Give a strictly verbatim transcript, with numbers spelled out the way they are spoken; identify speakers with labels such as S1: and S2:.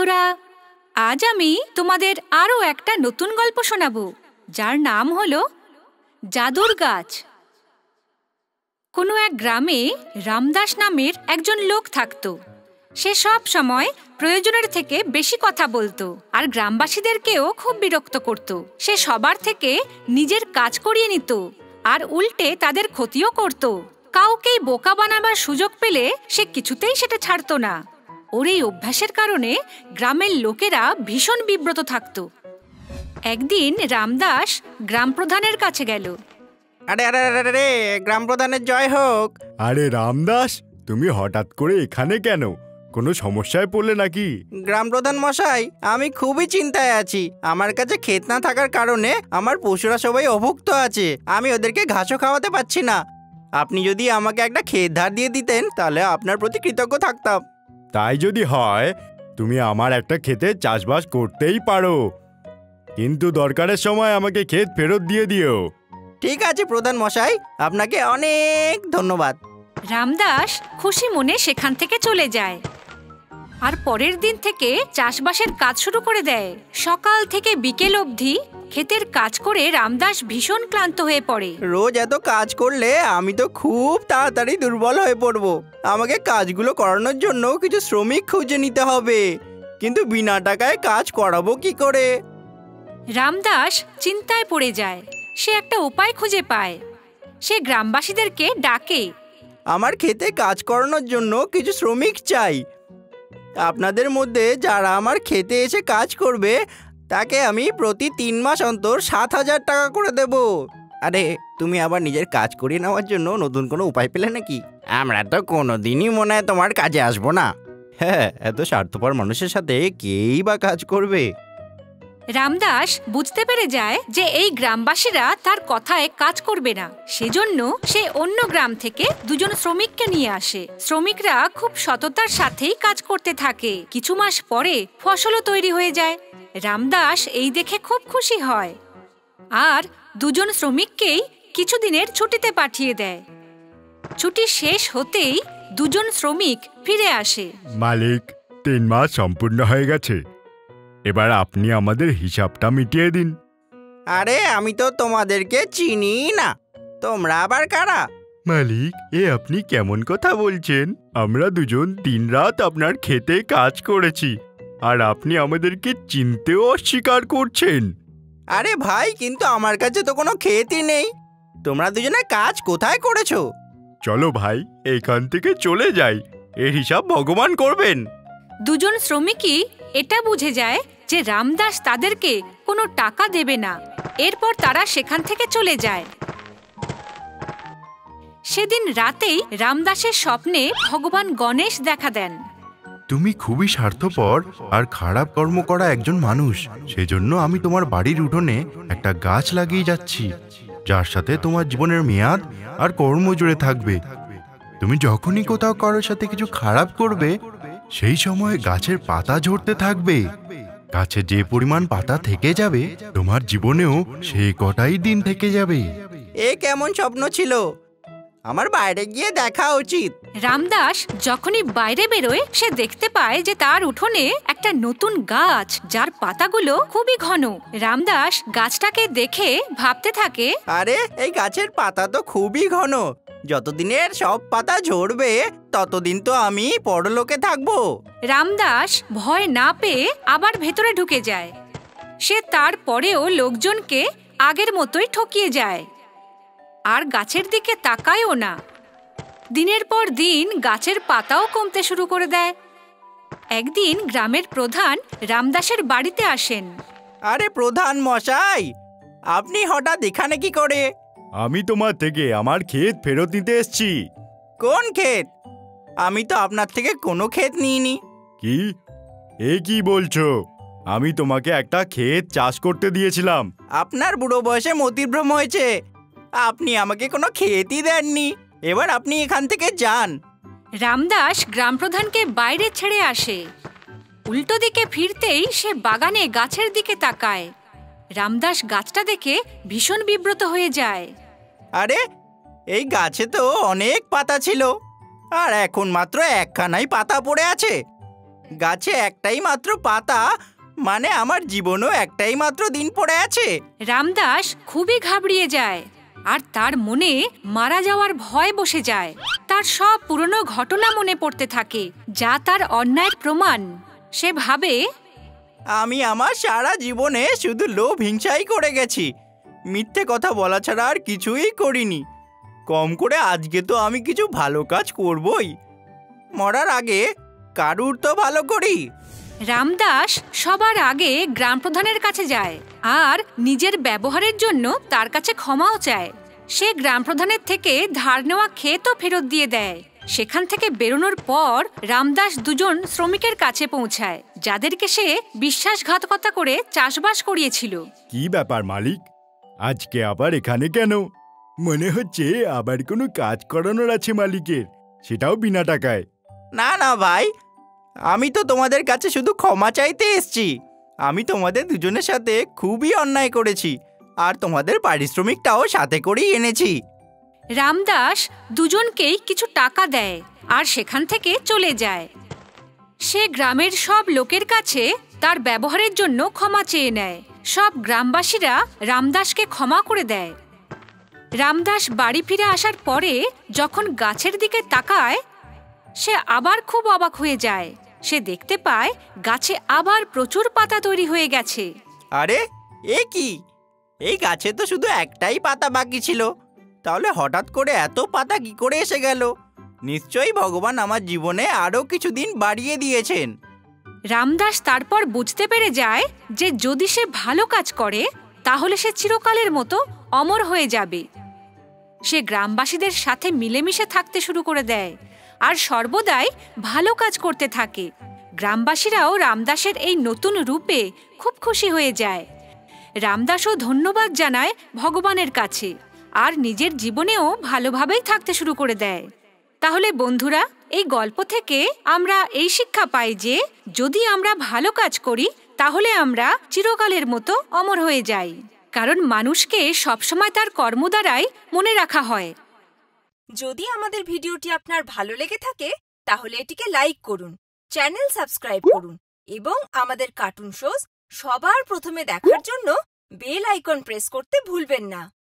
S1: বন্ধুরা, আজ আমি তোমাদের আরও একটা নতুন গল্প শোনাবো, যার নাম হলো জাদুর গাছ। কোনো এক গ্রামে রামদাস নামের একজন লোক থাকতো। সে সব সময় প্রয়োজনের থেকে বেশি কথা বলতো আর গ্রামবাসীদেরকেও খুব বিরক্ত করত। সে সবার থেকে নিজের কাজ করিয়ে নিত আর উল্টে তাদের ক্ষতিও করত। কাউকেই বোকা বানাবার সুযোগ পেলে সে কিছুতেই সেটা ছাড়তো না। ওর এই অভ্যাসের কারণে গ্রামের লোকেরা ভীষণ বিব্রত থাকত। একদিন রামদাস গ্রাম প্রধানের কাছে গেল।
S2: আরে আরে আরে রে, গ্রাম প্রধানের জয় হোক।
S3: আরে রামদাস, তুমি হঠাৎ করে এখানে কেন? কোনো সমস্যায় পড়লে নাকি?
S2: গ্রাম প্রধান মশাই, আমি খুবই চিন্তায় আছি। আমার কাছে ক্ষেত না থাকার কারণে আমার পশুরা সবাই অভুক্ত আছে। আমি ওদেরকে ঘাসও খাওয়াতে পারছি না। আপনি যদি আমাকে একটা ক্ষেত ধার দিয়ে দিতেন তাহলে আপনার প্রতি কৃতজ্ঞ থাকতাম।
S3: তাই যদি হয়, তুমি আমার একটা ক্ষেতে চাষবাস করতেই পারো, কিন্তু দরকারের সময় আমাকে ক্ষেত ফেরত দিয়ে দিও।
S2: ঠিক আছে প্রধান মশাই, আপনাকে অনেক ধন্যবাদ।
S1: রামদাস খুশি মনে সেখান থেকে চলে যায় আর পরের দিন থেকে চাষবাসের কাজ শুরু করে দেয়। সকাল থেকে বিকেল অবধি ক্ষেতের কাজ করে রামদাস ভীষণ ক্লান্ত হয়ে পড়ে।
S2: রোজ এত কাজ করলে আমি তো খুব তাড়াতাড়ি দুর্বল হয়ে পড়ব। আমাকে কাজগুলো করানোর জন্য কিছু শ্রমিক খুঁজে নিতে হবে, কিন্তু বিনা টাকায় কাজ করাবো কি করে?
S1: রামদাস চিন্তায় পড়ে যায়। সে একটা উপায় খুঁজে পায়। সে গ্রামবাসীদেরকে ডাকে।
S2: আমার ক্ষেতে কাজ করানোর জন্য কিছু শ্রমিক চাই। আপনাদের মধ্যে যারা আমার ক্ষেতে এসে কাজ করবে তাকে আমি প্রতি তিন মাস অন্তর সাত হাজার টাকা করে দেব। আরে, তুমি আবার নিজের কাজ করিয়ে নেওয়ার জন্য নতুন কোনো উপায় পেলে নাকি? আমরা তো কোনোদিনই মনে হয় তোমার কাজে আসবো না। হ্যাঁ, এত স্বার্থপর মানুষের সাথে কেই বা কাজ করবে?
S1: রামদাস বুঝতে পেরে যায় যে এই গ্রামবাসীরা তার কথায় কাজ করবে না। সেজন্য সে অন্য গ্রাম থেকে দুজন শ্রমিককে নিয়ে আসে। শ্রমিকরা খুব সততার সাথেই কাজ করতে থাকে। কিছু মাস পরে ফসলও তৈরি হয়ে যায়। রামদাস এই দেখে খুব খুশি হয় আর দুজন শ্রমিককেই কিছুদিনের ছুটিতে পাঠিয়ে দেয়। ছুটি শেষ হতেই দুজন শ্রমিক ফিরে আসে।
S3: মালিক, তিন মাস সম্পূর্ণ হয়ে গেছে, এবার আপনি আমাদের হিসাবটা মিটিয়ে দিন।
S2: আরে, আমি তো তোমাদেরকে চিনি না, তোমরা আবার কারা?
S3: মালিক, এ আপনি কেমন কথা বলছেন? আমরা দুজন দিনরাত আপনার ক্ষেতে কাজ করেছি আর আপনি আমাদেরকে চিনতেও অস্বীকার করছেন।
S2: আরে ভাই, কিন্তু আমার কাছে তো কোনো ক্ষেতই নেই। তোমরা দুজনে কাজ কোথায় করেছো?
S3: চলো ভাই, এখান থেকে চলে যাই, এর হিসাব ভগবান করবেন।
S1: দুজন শ্রমিকই এটা বুঝে যায় যে রামদাস তাদেরকে কোনো টাকা দেবে না। এরপর তারা সেখান থেকে চলে যায়। সেদিন রাতেই রামদাসের স্বপ্নে ভগবান গণেশ দেখা দেন।
S4: তুমি খুবই স্বার্থপর আর খারাপ কর্ম করা একজন মানুষ। সেজন্য আমি তোমার বাড়ির উঠোনে একটা গাছ লাগিয়ে যাচ্ছি, যার সাথে তোমার জীবনের মেয়াদ আর কর্ম জুড়ে থাকবে। তুমি যখনই কোথাও কারোর সাথে কিছু খারাপ করবে, সেই সময় গাছের পাতা ঝরতে থাকবে। গাছে যে পরিমাণ পাতা থেকে যাবে, তোমার জীবনেও সেই কটাই দিন থেকে যাবে।
S2: এ কেমন স্বপ্ন ছিল? আমার বাইরে গিয়ে দেখা উচিত।
S1: রামদাস যখনই বাইরে বেরোয়, সে দেখতে পায় যে তার উঠোনে একটা নতুন গাছ, যার পাতাগুলো খুবই ঘন। রামদাস গাছটাকে দেখে ভাবতে থাকে,
S2: আরে, এই গাছের পাতা তো খুবই ঘন। যতদিনের সব পাতা ঝরবে ততদিন তো আমি পরলোকে থাকবো।
S1: রামদাস ভয় না পেয়ে আবার ভেতরে ঢুকে যায়। সে তারপরেও লোকজনকে আগের মতোই ঠকিয়ে যায় আর গাছের দিকে তাকায়ও না। দিনের পর দিন গাছের পাতাও কমতে শুরু করে দেয়। একদিন গ্রামের প্রধান রামদাসের বাড়িতে আসেন।
S2: আরে প্রধান মশাই, আপনি হঠাৎ এখানে কি করে?
S3: আমি তোমার থেকে আমার ক্ষেত ফেরত নিতে এসেছি।
S2: কোন ক্ষেত? আমি তো আপনার থেকে কোনো ক্ষেত নিইনি।
S3: কি? এ কি বলছো? আমি তোমাকে একটা ক্ষেত চাষ করতে দিয়েছিলাম।
S2: আপনার বুড়ো বয়সে মতিভ্রম হয়েছে। আপনি আমাকে কোনো ক্ষেতই দেননি। এবার আপনি এখান থেকে যান।
S1: রামদাস গ্রাম প্রধানকে বাইরে ছেড়ে আসে। উল্টো দিকে ফিরতেই সে বাগানে গাছের দিকে তাকায়। রামদাস গাছটা দেখে ভীষণ বিব্রত হয়ে যায়।
S2: আরে, এই গাছে তো অনেক পাতা ছিল আর এখন মাত্র একখানাই পাতা পড়ে আছে। গাছে একটাই মাত্র পাতা, মানে আমার জীবনও একটাই মাত্র দিন পড়ে আছে।
S1: রামদাস খুবই ঘাবড়িয়ে যায় আর তার মনে মারা যাওয়ার ভয় বসে যায়। তার সব পুরনো ঘটনা মনে পড়তে থাকে, যা তার অন্যায়ের প্রমাণ। সে ভাবে,
S2: আমি আমার সারা জীবনে শুধু লোভ হিংসাই করে গেছি, মিথ্যে কথা বলা ছাড়া আর কিছুই করিনি। কম করে আজকে তো আমি কিছু ভালো কাজ করবই, মরার আগে কারুর তো ভালো করি।
S1: রামদাস সবার আগে গ্রাম প্রধানের কাছে যায় আর নিজের ব্যবহারের জন্য তার কাছে ক্ষমাও চায়। সে গ্রাম প্রধানের থেকে ধার নেওয়া ক্ষেতও ফেরত দিয়ে দেয়। সেখান থেকে বেরোনোর পর রামদাস দুজন শ্রমিকের কাছে পৌঁছায়, যাদেরকে সে বিশ্বাসঘাতকতা করে চাষবাস করিয়েছিল।
S3: কি ব্যাপার মালিক, আজকে আবার এখানে কেন? মনে হচ্ছে আবার কোনো কাজ করানোর আছে মালিকের, সেটাও বিনা টাকায়।
S2: না না ভাই, আমি তো তোমাদের কাছে শুধু ক্ষমা চাইতে এসেছি। আমি তোমাদের দুজনের সাথে খুবই অন্যায় করেছি, আর তোমাদের পারিশ্রমিকটাও সাথে করেই এনেছি।
S1: রামদাস দুজনকেই কিছু টাকা দেয় আর সেখান থেকে চলে যায়। সে গ্রামের সব লোকের কাছে তার ব্যবহারের জন্য ক্ষমা চেয়ে নেয়। সব গ্রামবাসীরা রামদাসকে ক্ষমা করে দেয়। রামদাস বাড়ি ফিরে আসার পরে যখন গাছের দিকে তাকায়, সে আবার খুব অবাক হয়ে যায়। সে দেখতে পায় গাছে আবার প্রচুর পাতা তৈরি হয়ে গেছে।
S2: আরে এ কি, এই গাছে তো শুধু একটাই পাতা বাকি ছিল, তাহলে হঠাৎ করে এত পাতা কি করে এসে গেল? নিশ্চয়ই ভগবান আমার জীবনে আরো কিছুদিন বাড়িয়ে দিয়েছেন।
S1: রামদাস তারপর বুঝতে পেরে যায় যে যদি সে ভালো কাজ করে তাহলে সে চিরকালের মতো অমর হয়ে যাবে। সে গ্রামবাসীদের সাথে মিলেমিশে থাকতে শুরু করে দেয় আর সর্বদাই ভালো কাজ করতে থাকে। গ্রামবাসীরাও রামদাসের এই নতুন রূপে খুব খুশি হয়ে যায়। রামদাসও ধন্যবাদ জানায় ভগবানের কাছে আর নিজের জীবনেও ভালোভাবেই থাকতে শুরু করে দেয়। তাহলে বন্ধুরা, এই গল্প থেকে আমরা এই শিক্ষা পাই যে যদি আমরা ভালো কাজ করি তাহলে আমরা চিরকালের মতো অমর হয়ে যাই, কারণ মানুষকে সবসময় তার কর্ম দ্বারাই মনে রাখা হয়।
S5: যদি আমাদের ভিডিওটি আপনার ভালো লেগে থাকে তাহলে এটিকে লাইক করুন, চ্যানেল সাবস্ক্রাইব করুন এবং আমাদের কার্টুন শোজ সবার প্রথমে দেখার জন্য বেল আইকন প্রেস করতে ভুলবেন না।